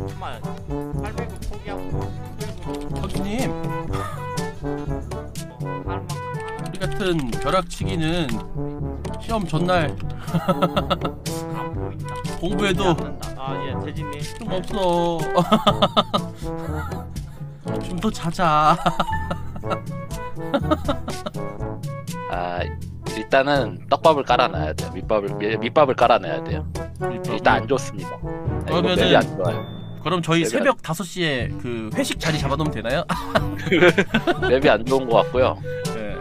정말 800을 포기하고 900으로 터키님 우리 같은 벼락치기는 시험 전날 안 보인다. 공부해도 아예 대진님 좀 없어. 좀 더 자자. 아 일단은 떡밥을 깔아놔야 돼요. 밑밥을 깔아놔야 돼요. 일단 안 좋습니다. 그러면은- 맵이 안 좋아요. 그럼 저희 맵이 새벽 5시에 그 회식 자리 잡아놓으면 되나요? 맵이 안 좋은 것 같고요. 네.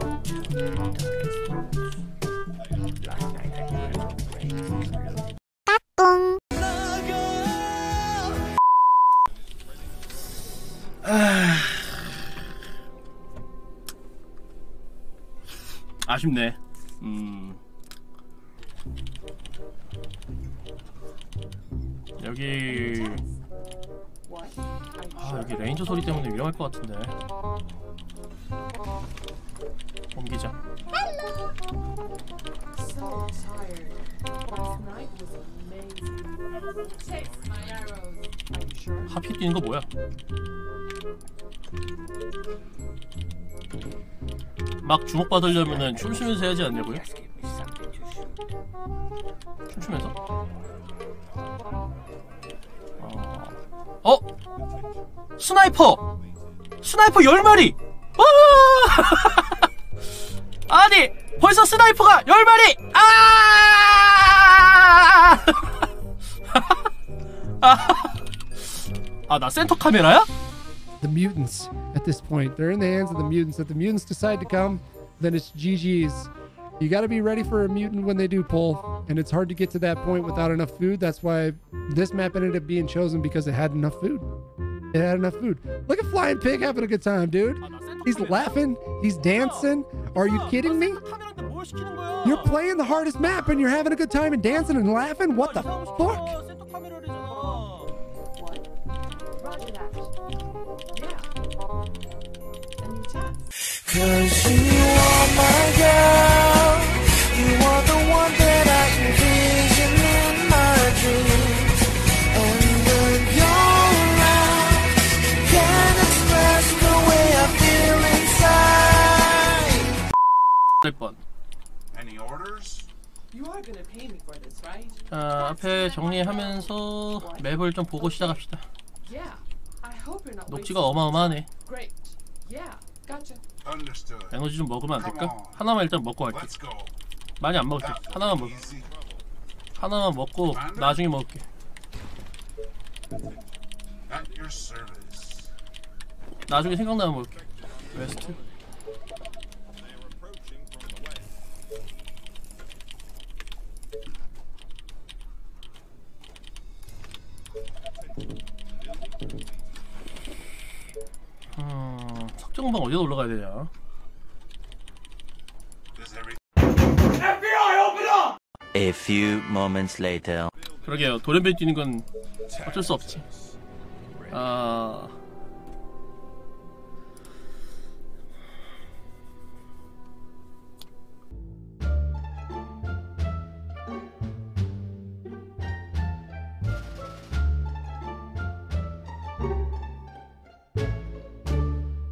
아쉽네. 여기 여기 레인저 소리 때문에 위험할 것 같은데. 옮기자. So tired. Last night was amazing. Take my arrows. Are you sure? 하필 뛰는 거 뭐야? 막 주목 받으려면은 춤추면서 해야지 않냐고요? 춤추면서? 어? 스나이퍼! 스나이퍼 10마리! 아니! 벌써 스나이퍼가 10마리! 나 센터 카메라야? The mutants at this point. They're in the hands of the mutants. If the mutants decide to come, then it's GG's. You got to be ready for a mutant when they do pull, and it's hard to get to that point without enough food. That's why this map ended up being chosen, because it had enough food. It had enough food. Look at Flying Pig having a good time, dude. He's laughing. He's dancing. Are you kidding me? You're playing the hardest map and you're having a good time and dancing and laughing? What the fuck? What? Roger that. Yeah. A new task. Cause you are my girl. You are the one that I envision in my dreams. And when you're around, can't express the way I feel inside. Any orders? You are gonna pay me for this, right? 자, 앞에 정리하면서 맵을 좀 보고 시작합시다. Yeah. I hope you're not 녹지가 wasting 어마어마하네. Great. Yeah. Gotcha. Understood. 에너지 좀 먹으면 안 될까? 하나만 일단 먹고 갈게. Let's go. 많이 안 먹을게. 하나만 먹. Easy. 하나만 먹고 나중에 먹을게. At your service. 나중에 생각나면 먹을게. 웨스트. 석정방 어디다 올라가야 되냐? Does every A few moments later. 그러게요. 돌연변이 뛰는 건 어쩔 수 없지.